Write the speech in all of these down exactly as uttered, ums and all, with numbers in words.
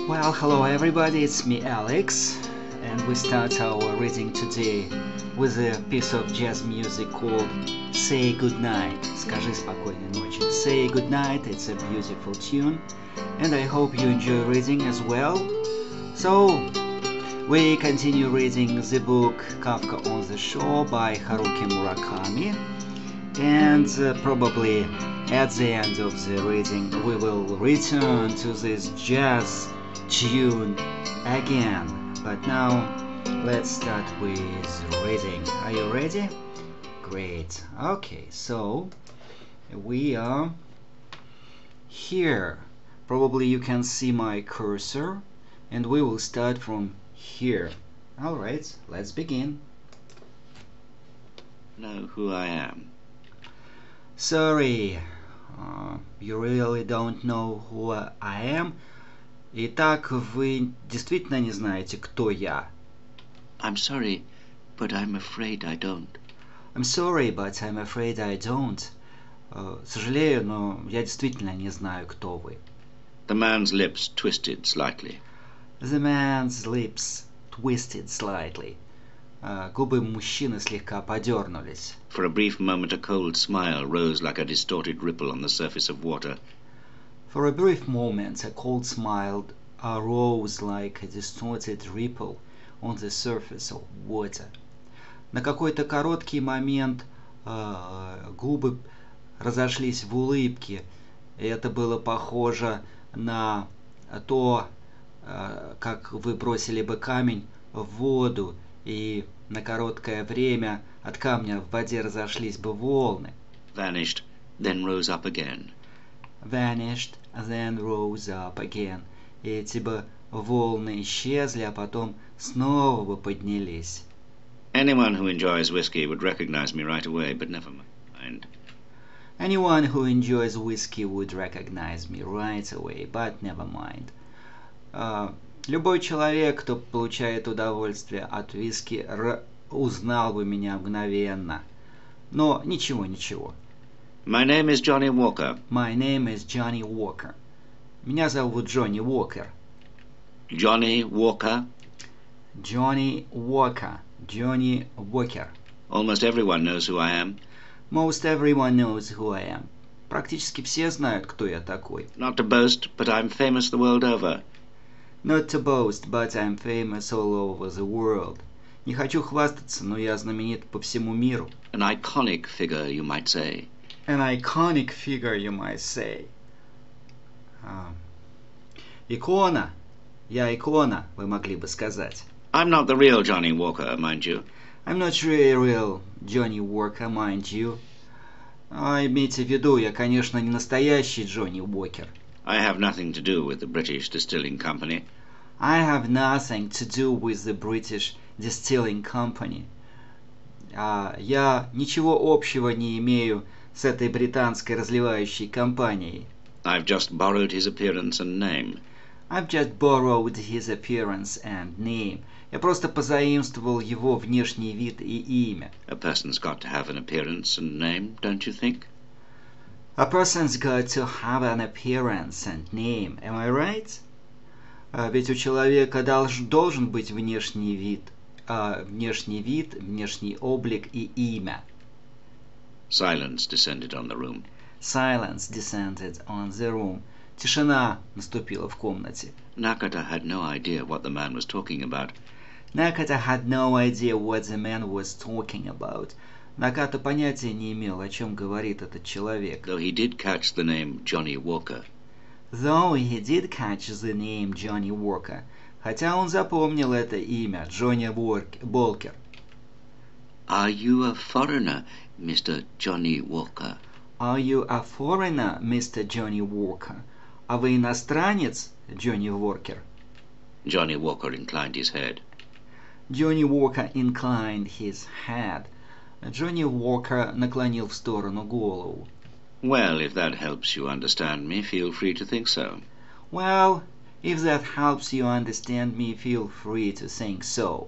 Well, hello everybody, it's me Alex, and we start our reading today with a piece of jazz music called Say Goodnight. Скажи спокойной ночи. Say Goodnight, it's a beautiful tune, and I hope you enjoy reading as well. So, we continue reading the book Kafka on the Shore by Haruki Murakami, and uh, probably at the end of the reading we will return to this jazz tune again. But now let's start with reading. Are you ready? Great. Okay, so we are here. Probably you can see my cursor, and we will start from here. Alright, let's begin. Know who I am. Sorry, uh, you really don't know who I am? Итак, вы действительно не знаете, кто я? I'm sorry, but I'm afraid I don't. I'm sorry, but I'm afraid I don't. Uh, сожалею, но я действительно не знаю, кто вы. The man's lips twisted slightly. The man's lips twisted slightly. Uh, губы мужчины слегка подернулись. For a brief moment a cold smile rose like a distorted ripple on the surface of water. For a brief moment, a cold smile arose like a distorted ripple on the surface of water. На какой-то короткий момент э, губы разошлись в улыбке, и это было похоже на то, э, как вы бросили бы камень в воду, и на короткое время от камня в воде разошлись бы волны. Vanished, then rose up again. Vanished, then rose up again. И эти бы волны исчезли, а потом снова бы поднялись. Anyone who enjoys whiskey would recognize me right away, but never mind. Anyone who enjoys whiskey would recognize me right away, but never mind. Uh, любой человек, кто получает удовольствие от виски, р- узнал бы меня мгновенно. Но ничего, ничего. My name is Johnny Walker. My name is Johnny Walker. Меня зовут Джонни Уокер. Johnny Walker? Johnny Walker. Johnny Walker. Almost everyone knows who I am. Most everyone knows who I am. Практически все знают, кто я такой. Not to boast, but I'm famous the world over. Not to boast, but I'm famous all over the world. Не хочу хвастаться, но я знаменит по всему миру. An iconic figure, you might say. An iconic figure, you might say. Uh, икона. Я икона, вы могли бы сказать. I'm not the real Johnny Walker, mind you. I'm not really real Johnny Walker, mind you. А, имейте в виду, я, конечно, не настоящий Джонни Уокер. I have nothing to do with the British Distilling Company. I have nothing to do with the British Distilling Company. А, я ничего общего не имею с этой британской разливающей компанией. I've just borrowed his appearance and name. I've just borrowed his appearance and name. Я просто позаимствовал его внешний вид и имя. A person's got to have an appearance and name, don't you think? A person's got to have an appearance and name. Am I right? А ведь у человека долж, должен быть внешний вид, а, внешний вид, внешний облик и имя. Silence descended on the room. Silence descended on the room. Тишина наступила в комнате. Nakata had no idea what the man was talking about. Nakata had no idea what the man was talking about. Наката понятия не имел, о чем говорит этот человек. Though he did catch the name Johnny Walker. Though he did catch the name Johnny Walker. Хотя он запомнил это имя, Джонни Волкер. Are you a foreigner, Mister Johnny Walker? Are you a foreigner, Mister Johnny Walker? А вы иностранец, Джонни Уокер? Johnny Walker inclined his head. Johnny Walker inclined his head. Джонни Уокер наклонил в сторону голову. Well, if that helps you understand me, feel free to think so. Well, if that helps you understand me, feel free to think so.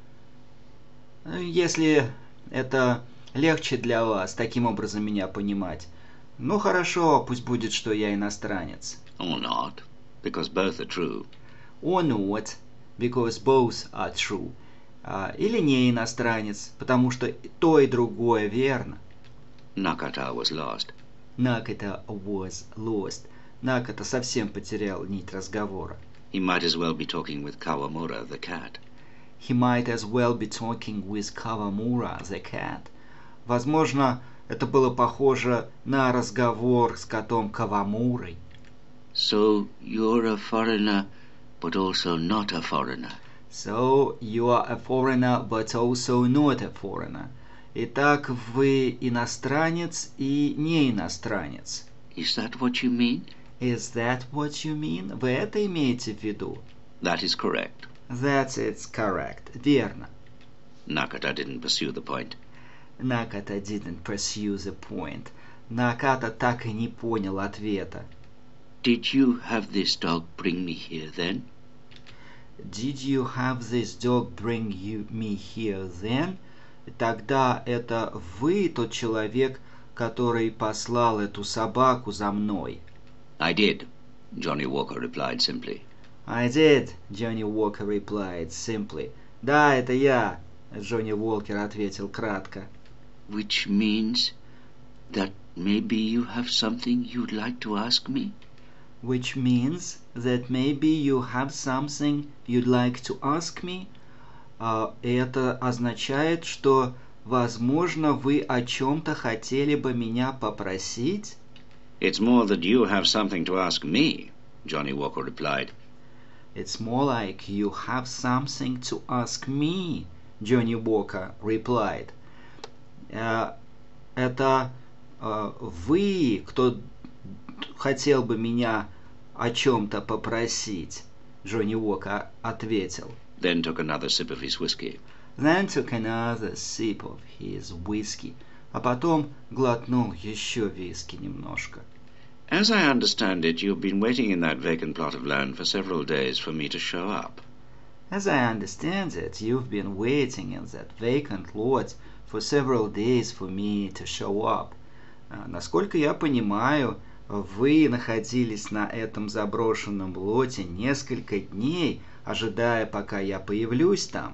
Если это легче для вас таким образом меня понимать, ну хорошо, пусть будет, что я иностранец. Or not, because both are true. or not, because both are true. Uh, или не иностранец, потому что то и другое верно. Nakata was lost. Nakata was lost. Наката совсем потерял нить разговора. He might as well be talking with Kawamura, the cat. He might as well be talking with Kawamura, the cat. Возможно, это было похоже на разговор с котом Кавамурой. So you're a foreigner, but also not a foreigner. So you are a foreigner, but also not a foreigner. Итак, вы иностранец и не иностранец. Is that what you mean? Is that what you mean? Вы это имеете в виду? That is correct. That's it's correct. Верно. Nakata didn't pursue the point. Nakata didn't pursue the point. Наката так и не понял ответа. Did you have this dog bring me here then? Did you have this dog bring you me here then? Тогда это вы тот человек, который послал эту собаку за мной? I did, Johnny Walker replied simply. I did, Johnny Walker replied simply. Да, это я, Джонни Уолкер ответил кратко. Which means that maybe you have something you'd like to ask me? Which means that maybe you have something you'd like to ask me? Uh, это означает, что, возможно, вы о чем-то хотели бы меня попросить? It's more that you have something to ask me, Johnny Walker replied. It's more like you have something to ask me, Johnny Walker replied. Uh, это uh, вы, кто хотел бы меня о чем-то попросить, Джонни Уокер ответил. Then took another sip of his whiskey. Then took another sip of his whiskey. А потом глотнул еще виски немножко. As I understand it, you've been waiting in that vacant plot of land for several days for me to show up. As I understand it, you've been waiting in that vacant lot for several days for me to show up. Uh, насколько я понимаю, вы находились на этом заброшенном лоте несколько дней, ожидая, пока я появлюсь там.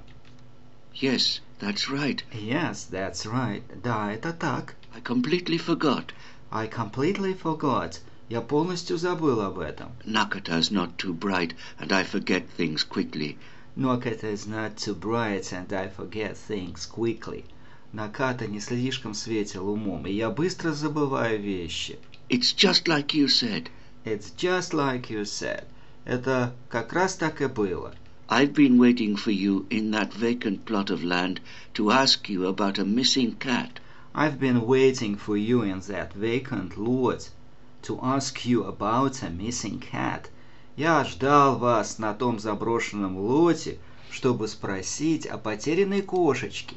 Yes, that's right. Yes, that's right. Да, это так. I completely forgot. I completely forgot. Я полностью забыл об этом. Nakata's not too bright, and I forget things quickly. Nakata is not too bright, and I forget things quickly. Наката не слишком светил умом, и я быстро забываю вещи. It's just like you said. It's just like you said. Это как раз так и было. I've been waiting for you in that vacant plot of land to ask you about a missing cat. I've been waiting for you in that vacant lot to ask you about a missing cat. Я ждал вас на том заброшенном лоте, чтобы спросить о потерянной кошечке.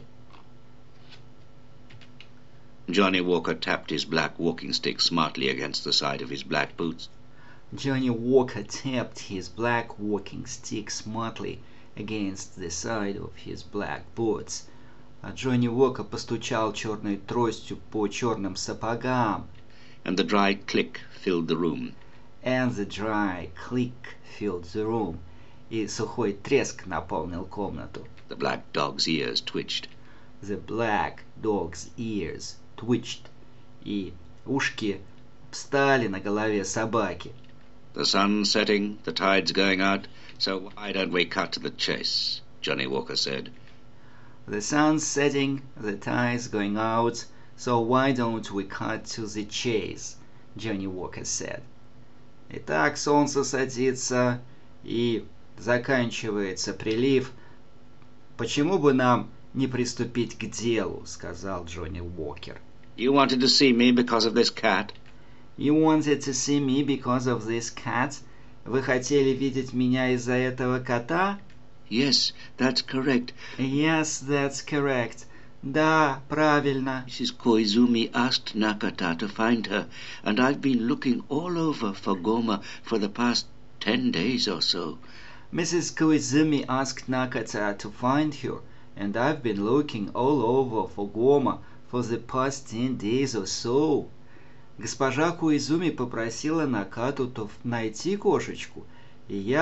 Johnny Walker tapped his black walking stick smartly against the side of his black boots. Johnny Walker tapped his black walking stick smartly against the side of his black boots. А Джонни Уокер постучал черной тростью по черным сапогам. And the dry click filled the room. And the dry click filled the room. И сухой треск наполнил комнату. The black dog's ears twitched. The black dog's ears twitched. И ушки встали на голове собаки. The sun's setting, the tide's going out, so why don't we cut to the chase, Johnny Walker said. The sun's setting, the tide's going out, so why don't we cut to the chase, Johnny Walker said. Итак, солнце садится и заканчивается прилив. Почему бы нам не приступить к делу, сказал Джонни Уокер. You wanted to see me because of this cat? You wanted to see me because of this cat? Вы хотели видеть меня из-за этого кота? Yes, that's correct. Yes, that's correct. Да, правильно. Missus Koizumi asked Nakata to find her, and I've been looking all over for Goma for the past ten days or so. Missus Koizumi asked Nakata to find her, and I've been looking all over for Goma for the past ten days or so. Госпожа Коизуми попросила Накату найти кошечку, и я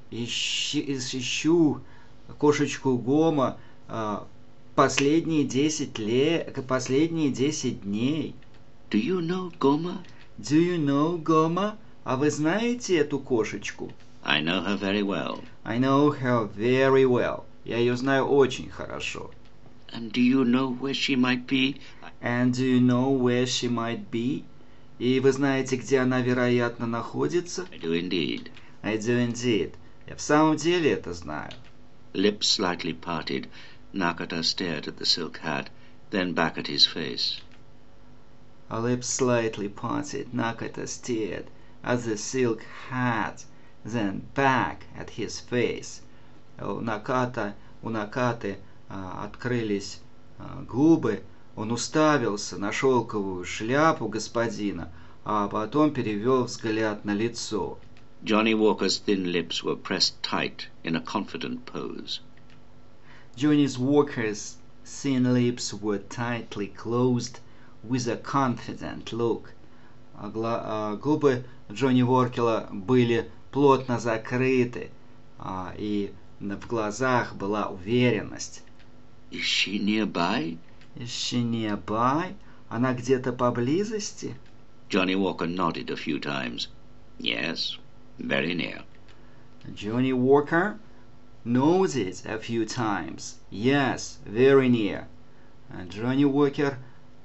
ищи, ищу кошечку Гома а, последние десять лет, последние десять дней. Do you know Goma? Do you know Goma? А вы знаете эту кошечку? I know her very well. I know her very well. Я ее знаю очень хорошо. And do you know where she might be? And do you know where she might be? И вы знаете, где она, вероятно, находится? I do indeed. I do indeed. Я в самом деле это знаю. Lips slightly parted, Nakata stared at the silk hat, then back at his face. Her lips slightly parted, Nakata stared at the silk hat, then back at his face. У Наката, у Накаты а, открылись а, губы, он уставился на шелковую шляпу господина, а потом перевел взгляд на лицо. Johnny Walker's thin lips were pressed tight in a confident pose. Johnny Walker's thin lips were tightly closed with a confident look. А гла- а губы Джонни Уоркера были плотно закрыты, а, и в глазах была уверенность. Is she nearby? Is she nearby? Она где-то поблизости? Johnny Walker nodded a few times. Yes, very near. Johnny Walker nodded a few times. Yes, very near. Джонни Уокер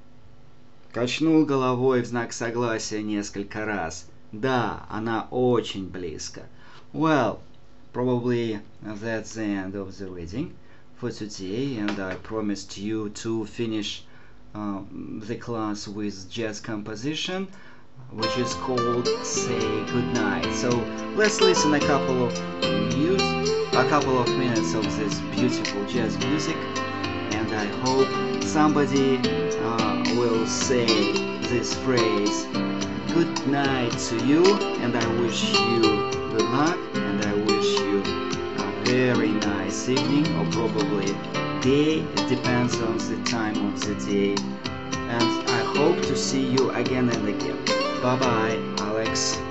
качнул головой в знак согласия несколько раз. Да, она очень близко. Well, probably that's the end of the reading for today, and I promised you to finish uh, the class with jazz composition, which is called Say Goodnight. So let's listen a couple of use, a couple of minutes of this beautiful jazz music, and I hope somebody uh, will say this phrase good night to you, and I wish you good luck, and I wish you a very nice evening, or probably day. It depends on the time of the day, and I hope to see you again and again. Bye bye, Alex.